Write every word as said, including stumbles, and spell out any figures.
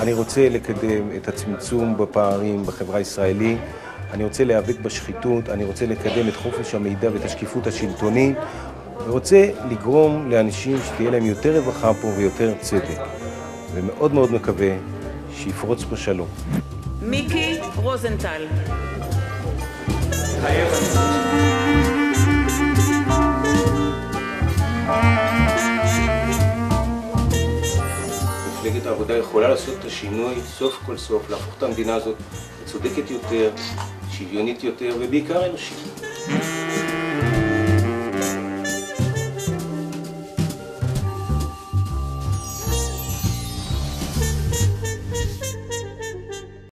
אני רוצה לקדם את הצמצום בפערים בחברה הישראלית, אני רוצה להיאבק בשחיתות, אני רוצה לקדם את חופש המידע ואת השקיפות השלטונית, ורוצה לגרום לאנשים שתהיה להם יותר רווחה פה ויותר צדק. ומאוד מאוד מקווה שיפרוץ פה שלום. מיקי רוזנטל. מפלגת העבודה יכולה לעשות את השינוי סוף כל סוף, להפוך את המדינה הזאת לצודקת יותר, שוויונית יותר ובעיקר אנושית.